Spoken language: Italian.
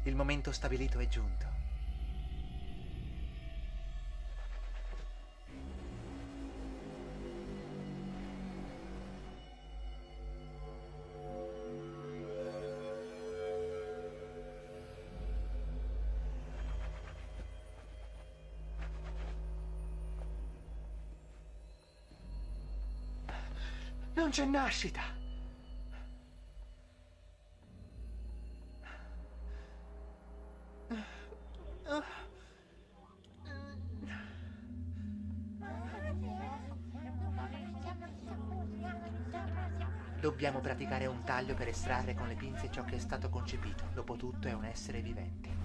Il momento stabilito è giunto. Non c'è nascita! Dobbiamo praticare un taglio per estrarre con le pinze ciò che è stato concepito. Dopotutto è un essere vivente.